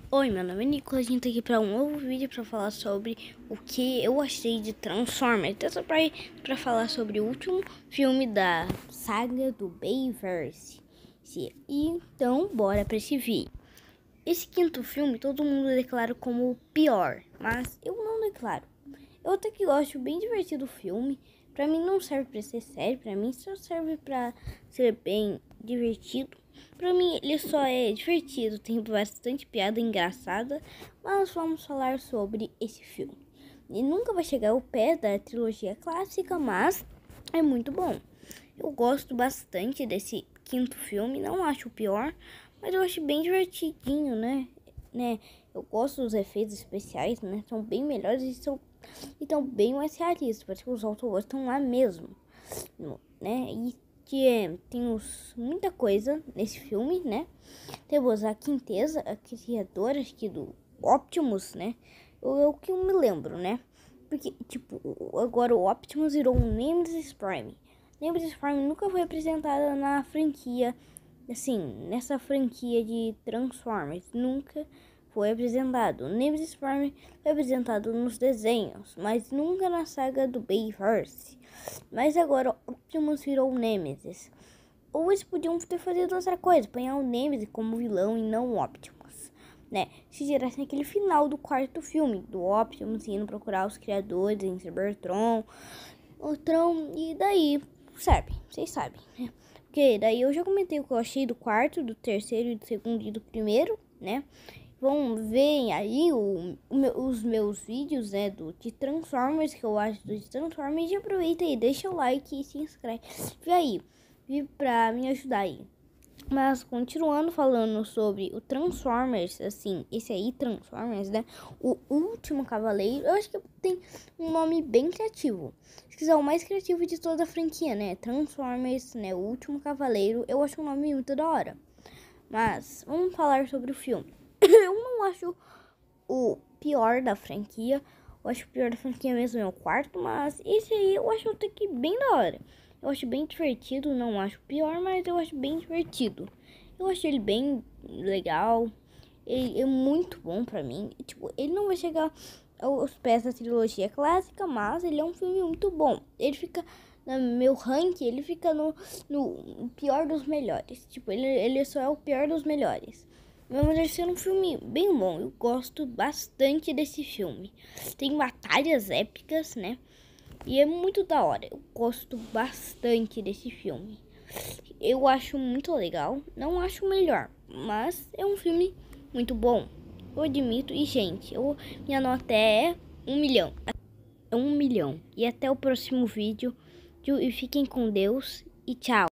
Oi, meu nome é Nicolas, a gente tá aqui para um novo vídeo para falar sobre o que eu achei de Transformers. Então, pra falar sobre o último filme da saga do Bayverse. Então, bora para esse vídeo. Esse quinto filme todo mundo declara como o pior, mas eu não declaro. Eu até que gosto, bem divertido o filme. Pra mim não serve pra ser sério, pra mim só serve pra ser bem divertido. Pra mim ele só é divertido, tem bastante piada engraçada, mas vamos falar sobre esse filme. Ele nunca vai chegar ao pé da trilogia clássica, mas é muito bom. Eu gosto bastante desse quinto filme, não acho o pior, mas eu acho bem divertidinho, né? Eu gosto dos efeitos especiais, né? São bem melhores e estão bem mais realistas. Parece que os autores estão lá mesmo, né? E tem muita coisa nesse filme, né? Temos a Quintessa, a criadora aqui do Optimus, né? O que eu me lembro, né? Porque, tipo, agora o Optimus virou um Nemesis Prime. Nemesis Prime nunca foi apresentada na franquia, assim, nessa franquia de Transformers. Nunca foi apresentado. O Nemesis Prime foi apresentado nos desenhos, mas nunca na saga do Bayverse. Mas agora Optimus virou o Nemesis. Ou eles podiam ter feito outra coisa, apanhar o Nemesis como vilão e não o Optimus, né? Se gerasse aquele final do quarto filme, do Optimus indo procurar os criadores em Cybertron, o Tron, e daí, vocês sabem, né? Porque daí eu já comentei o que eu achei do quarto, do terceiro, do segundo e do primeiro, né? Vão ver aí os meus vídeos, né, de Transformers, que eu acho de Transformers. E aproveita aí, deixa o like e se inscreve aí, pra me ajudar aí. Mas continuando falando sobre o Transformers, assim, esse aí, Transformers, né? O Último Cavaleiro, eu acho que tem um nome bem criativo. Se quiser, o mais criativo de toda a franquia, né? Transformers, né? O Último Cavaleiro, eu acho um nome muito da hora. Mas, vamos falar sobre o filme. Eu não acho o pior da franquia. Eu acho que o pior da franquia mesmo é o quarto, mas esse aí eu acho até que bem da hora. Eu acho bem divertido, não acho pior, mas eu acho bem divertido. Eu acho ele bem legal. Ele é muito bom pra mim. Tipo, ele não vai chegar aos pés da trilogia clássica, mas ele é um filme muito bom. Ele fica no meu ranking, ele fica no pior dos melhores. Tipo, ele só é o pior dos melhores. Mas ele ser um filme bem bom. Eu gosto bastante desse filme. Tem batalhas épicas, né? E é muito da hora. Eu gosto bastante desse filme. Eu acho muito legal. Não acho o melhor, mas é um filme muito bom. Eu admito. E, gente, minha nota é 1 milhão. É 1 milhão. E até o próximo vídeo. E fiquem com Deus. E tchau.